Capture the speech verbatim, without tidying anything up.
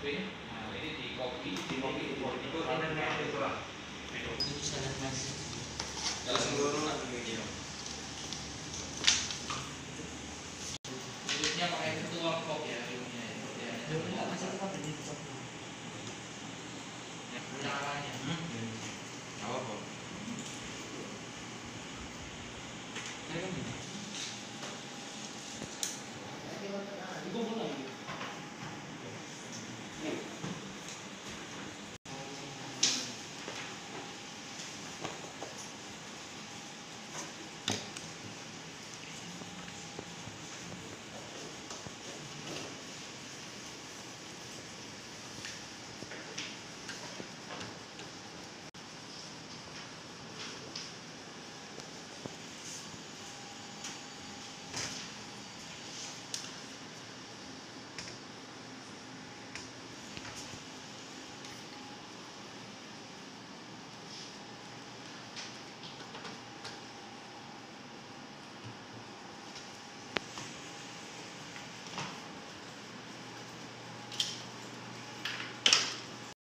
screen. Nah, ini di copy, di copy, di copy itu internet itu lah. Itu sangat masih. Kalau seluruh lah video. Berikutnya pakai ketua kok ya ilmunya ya. Masih tetap di